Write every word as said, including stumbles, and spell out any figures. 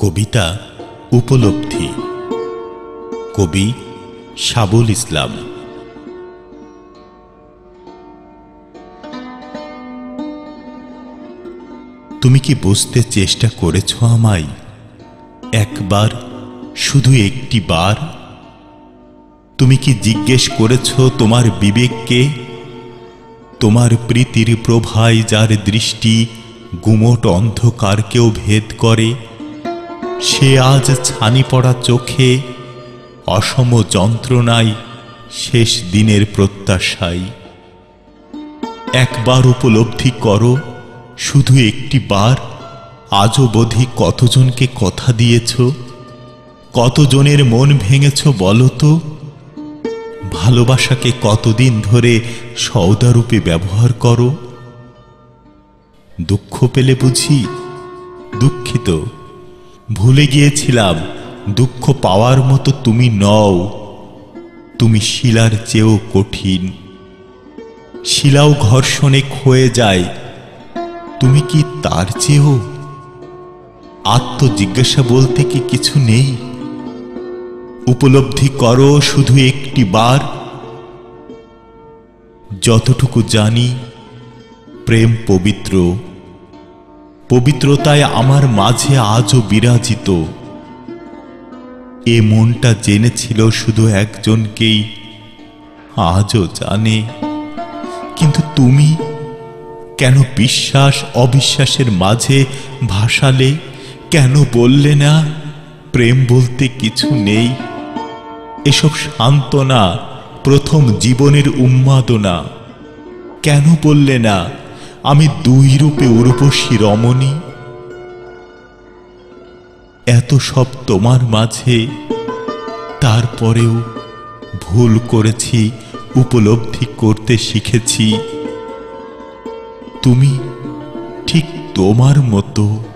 কবিতা উপলব্ধি। কবি শাবুল ইসলাম। তুমি কি বুঝতে চেষ্টা করেছ আমায় একবার, শুধু একটি বার? তুমি কি জিজ্ঞেস করেছ তোমার বিবেককে? তোমার প্রীতির প্রভায় যার দৃষ্টি গুমট অন্ধকারকেও ভেদ করে, সে আজ ছানি পড়া চোখে অসম যন্ত্রণায় শেষ দিনের প্রত্যাশায়। একবার উপলব্ধি করো, শুধু একটি বার, আজও বোধি কতজনকে কথা দিয়েছ, কতজনের মন ভেঙেছ বলো তো? ভালোবাসাকে কতদিন ধরে সওদারূপে ব্যবহার করো? দুঃখ পেলে বুঝি? দুঃখিত, ভুলে গিয়েছিলাম দুঃখ পাওয়ার মতো তুমি নও। তুমি শিলার চেয়েও কঠিন, শিলাও ঘর্ষণে ক্ষয়ে যায়, তুমি কি তার চেয়েও? আত্মজিজ্ঞাসা বলতে কি কিছু নেই? উপলব্ধি করো শুধু একটি বার। যতটুকু জানি প্রেম পবিত্র, পবিত্রতায় আমার মাঝে আজও বিরাজিত। এ মনটা জেনেছিল শুধু একজনকেই, আজও জানে। কিন্তু তুমি কেন বিশ্বাস অবিশ্বাসের মাঝে ভাসালে? কেন বললে না প্রেম বলতে কিছু নেই? এসব সান্ত্বনা প্রথম জীবনের উন্মাদনা। কেন বললে না আমি দুই রূপে উর্বশী রমণী? এত সব তোমার মাঝে, তারপরেও ভুল করেছি, উপলব্ধি করতে শিখেছি তুমি ঠিক তোমার মতো।